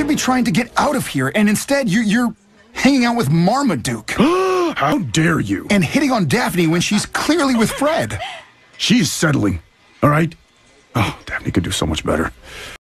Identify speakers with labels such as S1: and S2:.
S1: should be trying to get out of here, and instead you're hanging out with Marmaduke.
S2: How dare you?
S1: And hitting on Daphne when she's clearly with Fred.
S2: She's settling, all right? Oh, Daphne could do so much better.